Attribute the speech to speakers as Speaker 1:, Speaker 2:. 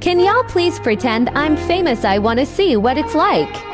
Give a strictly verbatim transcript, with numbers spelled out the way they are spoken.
Speaker 1: Can y'all please pretend I'm famous? I wanna see what it's like.